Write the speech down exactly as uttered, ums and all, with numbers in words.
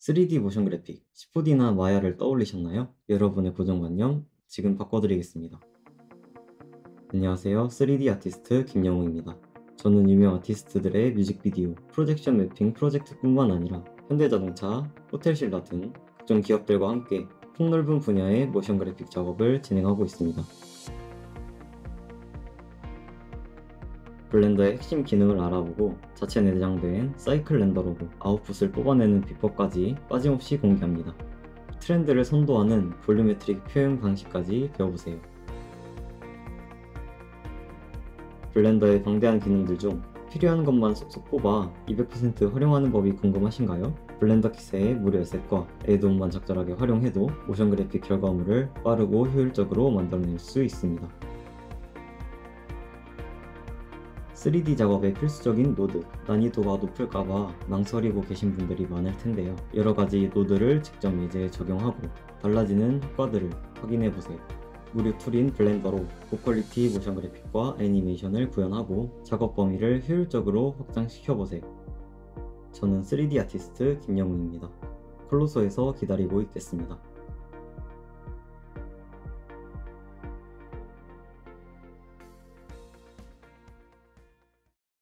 쓰리디 모션 그래픽, 십-포디나 마야를 떠올리셨나요? 여러분의 고정관념 지금 바꿔드리겠습니다. 안녕하세요. 쓰리디 아티스트 김영우입니다. 저는 유명 아티스트들의 뮤직비디오, 프로젝션 매핑 프로젝트뿐만 아니라 현대자동차, 호텔신라 등 각종 기업들과 함께 폭넓은 분야의 모션 그래픽 작업을 진행하고 있습니다. 블렌더의 핵심 기능을 알아보고 자체 내장된 사이클 렌더러로 아웃풋을 뽑아내는 비법까지 빠짐없이 공개합니다. 트렌드를 선도하는 볼루메트릭 표현 방식까지 배워보세요. 블렌더의 방대한 기능들 중 필요한 것만 쏙쏙 뽑아 이백 퍼센트 활용하는 법이 궁금하신가요? 블렌더 킷의 무료 에셋과 애드온만 적절하게 활용해도 모션 그래픽 결과물을 빠르고 효율적으로 만들어낼 수 있습니다. 쓰리디 작업의 필수적인 노드, 난이도가 높을까봐 망설이고 계신 분들이 많을 텐데요. 여러가지 노드를 직접 예제에 적용하고 달라지는 효과들을 확인해보세요. 무료 툴인 블렌더로 고퀄리티 모션 그래픽과 애니메이션을 구현하고 작업 범위를 효율적으로 확장시켜보세요. 저는 쓰리디 아티스트 김영우입니다. 콜로소에서 기다리고 있겠습니다.